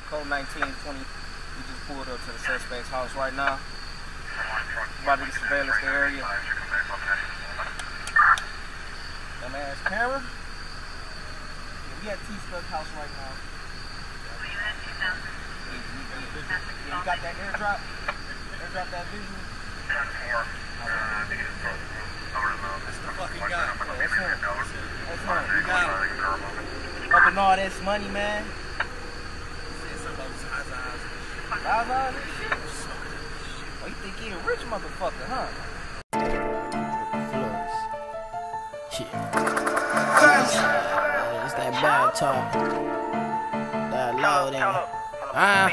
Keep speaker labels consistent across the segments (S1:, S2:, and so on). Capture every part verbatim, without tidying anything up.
S1: Code nineteen twenty. We just pulled up to the suspect's house right now. About to get surveillance the area. Dumbass camera. Yeah, we at T-Stuck house right now. Yeah, you got that airdrop? Airdrop that visual?
S2: That's the fucking guy.
S1: Yeah, that's him. That's him.
S2: We got him.
S1: Up in all this money, man.
S2: He said something about his eyes, eyes.
S1: Eyes on this shit? Oh, you think he a rich motherfucker, huh?
S3: Shit. It's that bad talk. That loud in. Ah.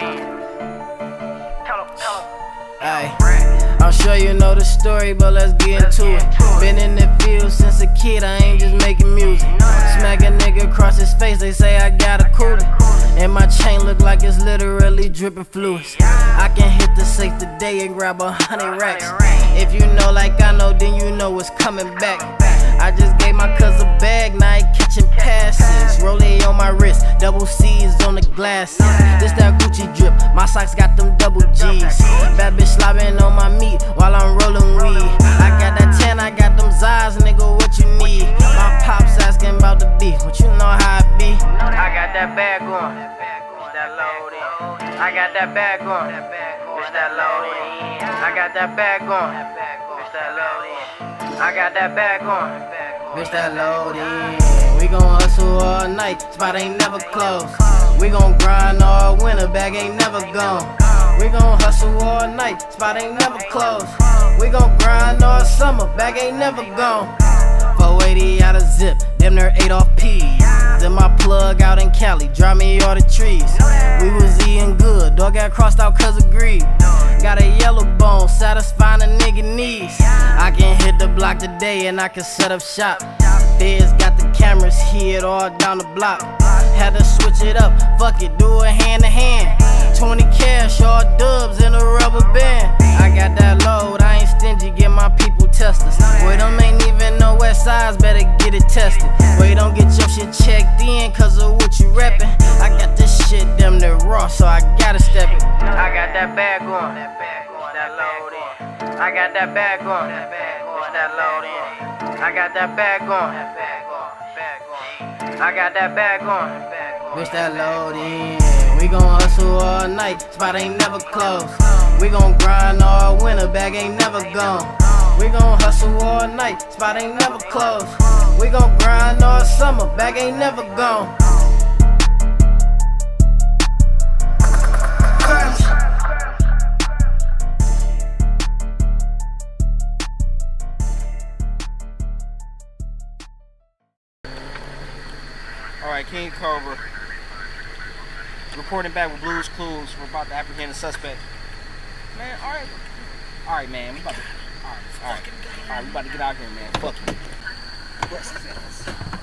S3: Hey, I'm sure you know the story, but let's get into it. Been in the field since a kid, I ain't just making music. Smack a nigga across his face, they say I got a cooler. And my chain look like it's literally dripping fluids. I can hit the safe today and grab a hundred racks. If you know like I know, then you know it's coming back. I just gave my cousin a bag, now he catching passes. Rollie on my wrist, double C's on the glasses. This that Gucci drip, my socks got them double G's. Bad bitch slobbing on my meat while I'm rolling weed. I got that ten, I got them Z's, nigga, what you need? My pops asking about the beef, but you know how it be. I got that bag on, bitch that load in. I got that bag on, bitch that load in. I got that bag on, bitch that load in. I got that bag on, bitch that load in. We gon' hustle all night, spot ain't never closed. We gon' grind all winter, bag ain't never gone. We gon' hustle all night, spot ain't never closed. We gon' grind all summer, bag ain't never gone. four eighty out of zip, damn near eight off P's. Then my plug out in Cali, drop me all the trees. We was eating good, dog got crossed out cause of greed. Got a yellow bone, satisfying a nigga needs. I can hit the block today and I can set up shop. Feds got the cameras here all down the block. Had to switch it up, fuck it, do it hand to hand. twenty cash, all dubs in a rubber band. I got that load, I ain't stingy, get my people testers. Boy, them ain't even no west sides, better get it tested. Boy, don't get your shit checked in cause of what you reppin'. I got this shit damn near raw, so I gotta step it. I got that bag on, that load in. I got that bag on, that load in. I got that bag on, I got that bag on, bitch that load in. We gon' hustle all night, spot ain't never closed. We gon' grind all winter, bag ain't never gone. We gon' hustle all night, spot ain't never closed. We gon' grind all summer, bag ain't never gone.
S1: Alright, King Cobra. Reporting back with Blues Clues. We're about to apprehend a suspect. Man, alright. Alright, man. We about to. Alright, alright. Alright, we about to get out here, man. Fuck you.